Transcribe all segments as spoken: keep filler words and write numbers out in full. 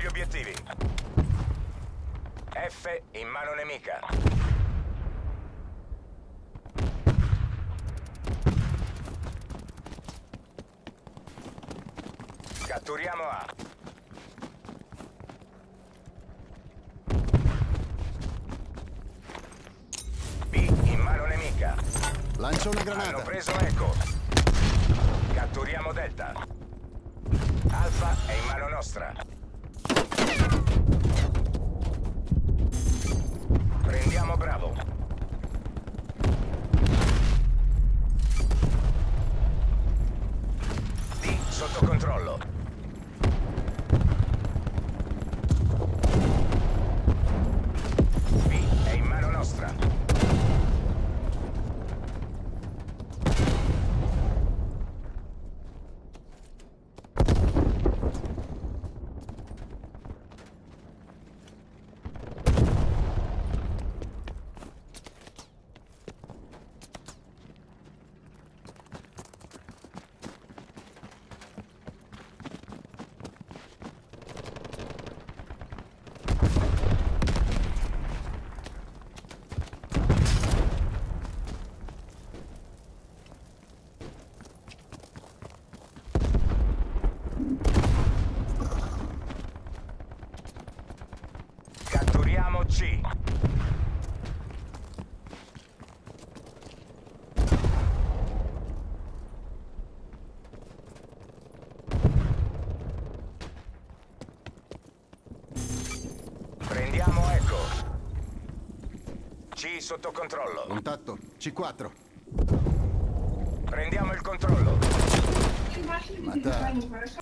gli obiettivi. F in mano nemica. Catturiamo A. B in mano nemica. Lancio una granata. Hanno preso Echo. Catturiamo Delta. Alfa è in mano nostra. Prendiamo Bravo. D sotto controllo. B è in mano nostra. Catturiamo C. Prendiamo Echo. C sotto controllo. Contatto. C quattro. Prendiamo il controllo. Mata.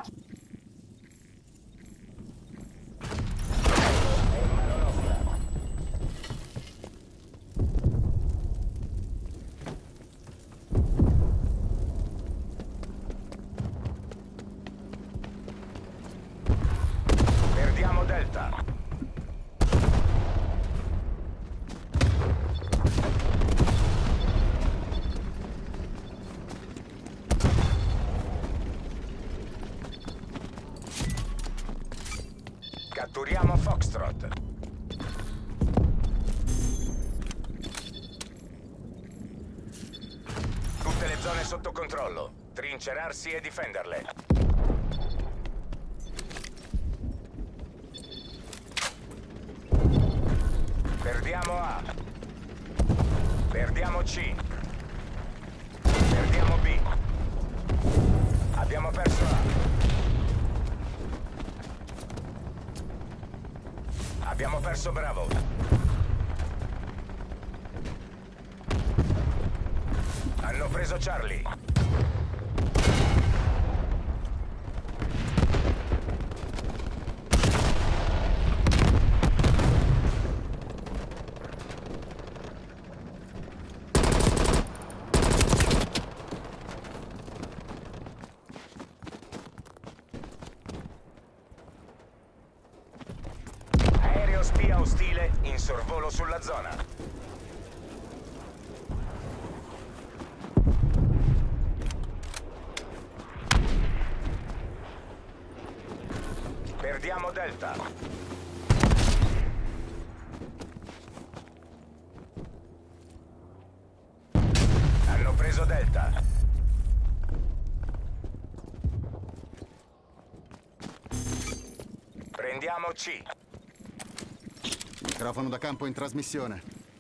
Perdiamo Delta. Catturiamo Foxtrot. Tutte le zone sotto controllo. Trincerarsi e difenderle. Perdiamo A. Perdiamo C. Perdiamo B. Abbiamo perso A. Abbiamo perso Bravo. Hanno preso Charlie. Aereo spia ostile in sorvolo sulla zona. Perdiamo Delta. Hanno preso Delta. Prendiamo C. Microfono da campo in trasmissione.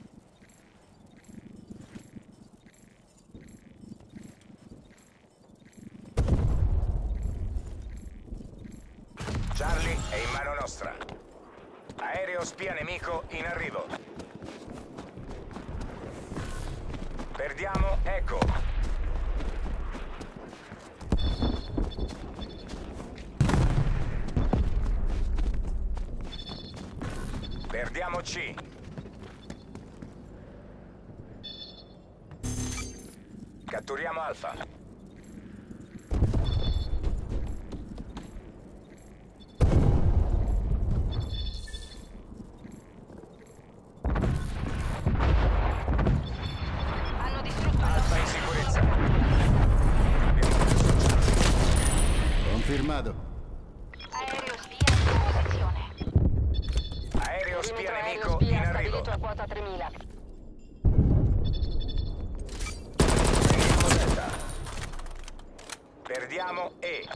Charlie è in mano nostra. Aereo spia nemico in arrivo. Perdiamo Echo. Perdiamo C. Catturiamo Alfa. Hanno distrutto Alfa in sicurezza. Abbiamo perso Charlie. Confermato. aereo spia in uso. spia Perimetro aereo nemico spia in arrivo. stabilito a quota tremila. Prendiamo Delta. Perdiamo E.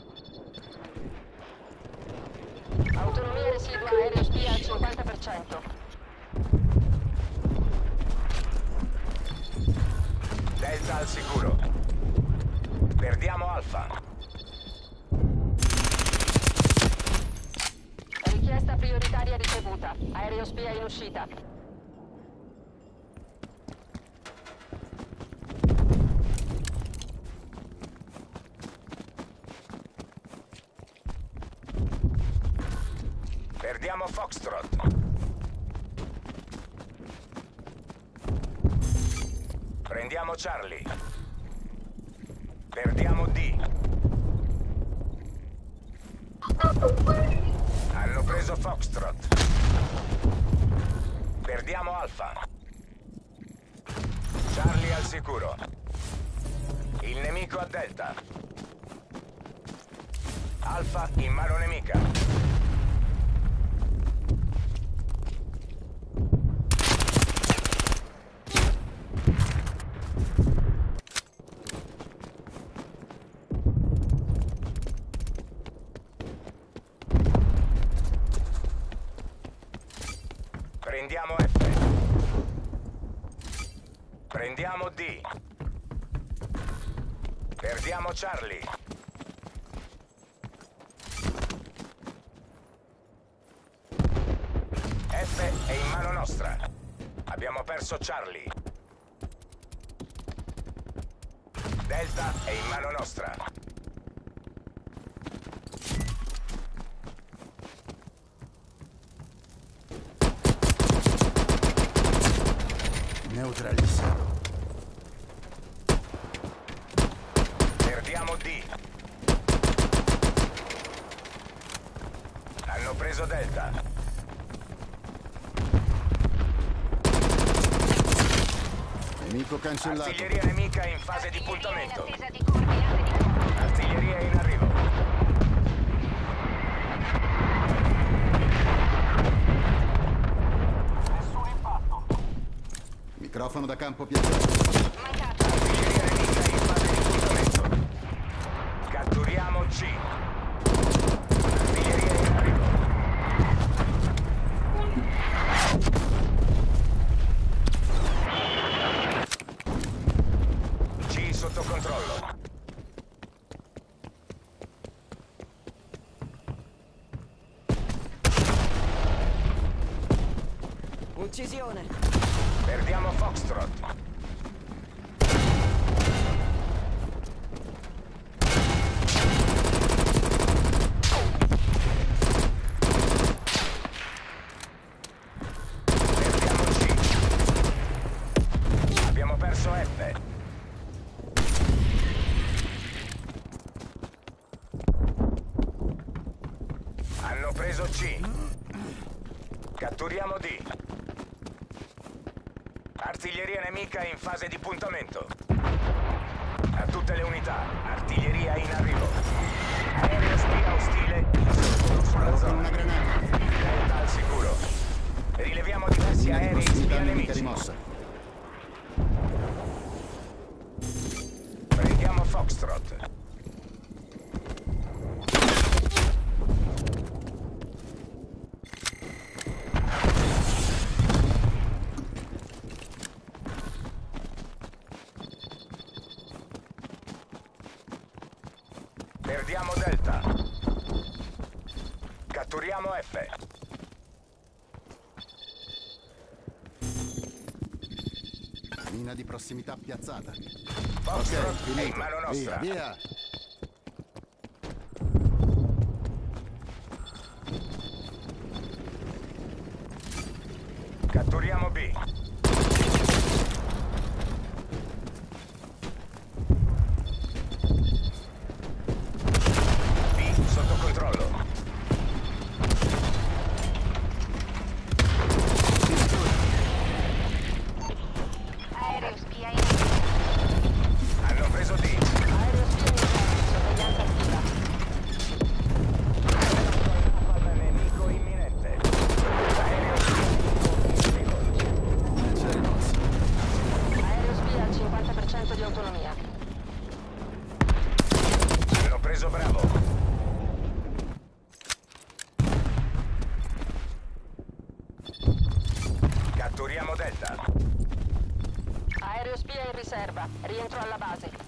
Autonomia residua aereo spia al cinquanta per cento. Delta al sicuro. Perdiamo Alfa. Richiesta prioritaria ricevuta. Aereo spia in uscita. Perdiamo Foxtrot. Prendiamo Charlie. Perdiamo D. Hanno preso Foxtrot. Perdiamo Alfa. Charlie al sicuro. Il nemico a Delta. Alfa in mano nemica. Prendiamo F. Prendiamo D. Perdiamo Charlie. F è in mano nostra. Abbiamo perso Charlie. Delta è in mano nostra. Neutralizzato. Perdiamo D. Hanno preso Delta. Nemico cancellato. Artiglieria nemica in fase di puntamento. In attesa di coordinate di contatto. Artiglieria in arrivo. Nessun impatto. Microfono da campo piazzato. Mancato. Artiglieria nemica in fase di puntamento. Catturiamo C. Artiglieria in arrivo. C sotto controllo. Uccisione. Perdiamo Foxtrot. Perdiamo C. Abbiamo perso F. Hanno preso C. Catturiamo D. Artiglieria nemica in fase di puntamento. A tutte le unità, artiglieria in arrivo. Aereo spia ostile sulla Con zona. una granata. Delta al sicuro. Rileviamo diversi Linea di aerei prossimità spia nemica nemici. rimossa. Prendiamo Foxtrot. Perdiamo Delta. Catturiamo F. Mina di prossimità piazzata. Foxtrot Ok, è in finito. mano nostra. Via, via. Catturiamo B. B sotto controllo. Aereo spia in uscita. Hanno preso D. Aereo spia in uscita. Sorveglianza attiva. Colpa nemico imminente. Aereo spia Catturiamo Delta. Aereo spia in riserva. Rientro alla base.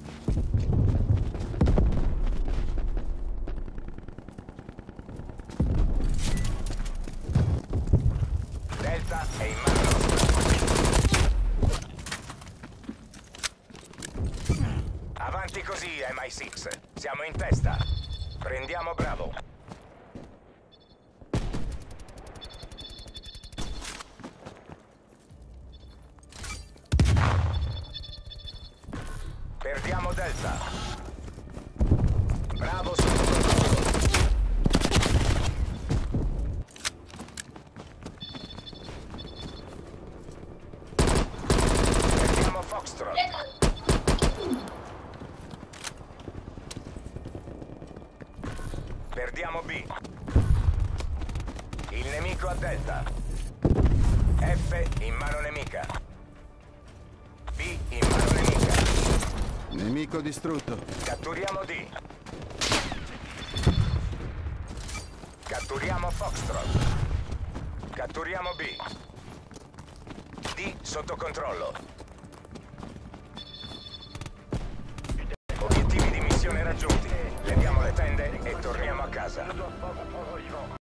Delta è in mano nostra. Avanti così, M I sei. Siamo in testa. Prendiamo Bravo. Perdiamo Delta. Bravo sotto controllo. Perdiamo Foxtrot. Perdiamo B. Il nemico a Delta. F in mano nemica. B in mano nemica. Nemico distrutto. Catturiamo D. Catturiamo Foxtrot. Catturiamo B. D sotto controllo. Obiettivi di missione raggiunti. Leviamo le tende e torniamo a casa.